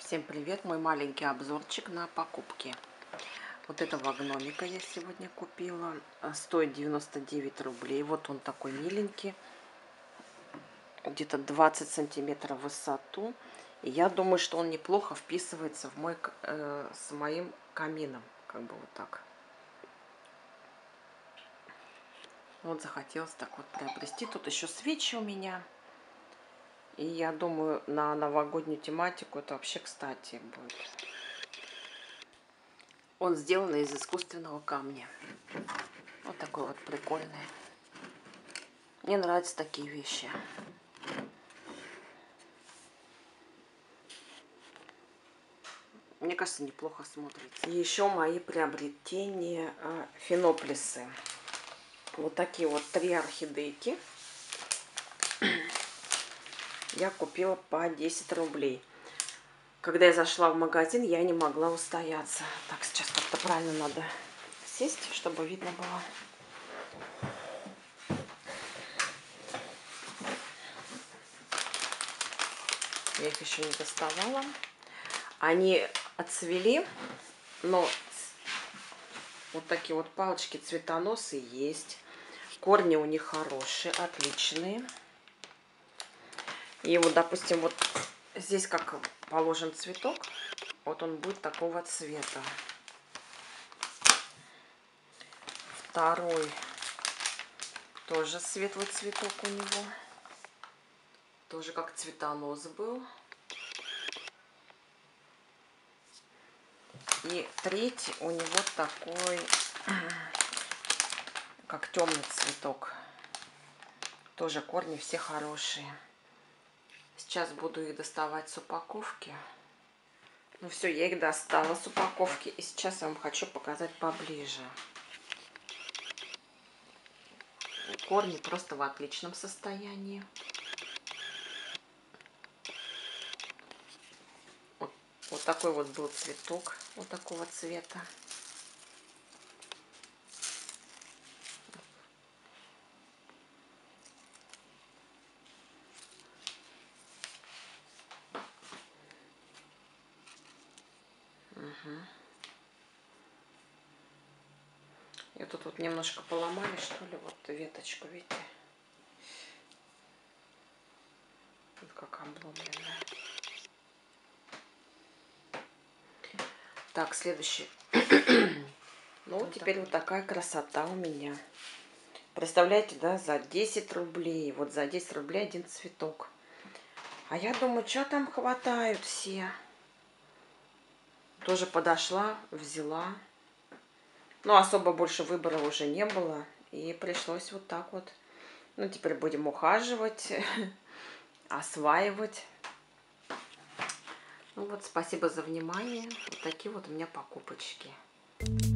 Всем привет! Мой маленький обзорчик на покупки. Вот этого гномика я сегодня купила. Стоит 99 рублей. Вот он такой миленький. Где-то 20 сантиметров в высоту. И я думаю, что он неплохо вписывается в мой, с моим камином. Как бы вот так. Вот захотелось так вот приобрести. Тут еще свечи у меня. И я думаю, на новогоднюю тематику это вообще кстати будет. Он сделан из искусственного камня. Вот такой вот прикольный. Мне нравятся такие вещи. Мне кажется, неплохо смотрится. И еще мои приобретения феноплисы. Вот такие вот 3 орхидейки. Я купила по 10 рублей. Когда я зашла в магазин, я не могла устояться. Так, сейчас как-то правильно надо сесть, чтобы видно было. Я их еще не доставала. Они отцвели, но вот такие вот палочки цветоносы есть. Корни у них хорошие, отличные. И вот, допустим, вот здесь как положен цветок, вот он будет такого цвета. Второй тоже светлый цветок у него. Тоже как цветонос был. И третий у него такой, как темный цветок. Тоже корни все хорошие. Сейчас буду их доставать с упаковки. Ну все, я их достала с упаковки. И сейчас я вам хочу показать поближе. Корни просто в отличном состоянии. Вот такой вот был цветок. Вот такого цвета. И тут вот немножко поломали, что ли, вот веточку, видите? Вот как обломленная. Так, следующий. Ну, вот теперь вот такая красота у меня. Представляете, да, за 10 рублей. Вот за 10 рублей один цветок. А я думаю, что там хватают все. Тоже подошла, взяла. Ну, особо больше выбора уже не было. И пришлось вот так вот. Ну, теперь будем ухаживать, осваивать. Ну вот, спасибо за внимание. Вот такие вот у меня покупочки.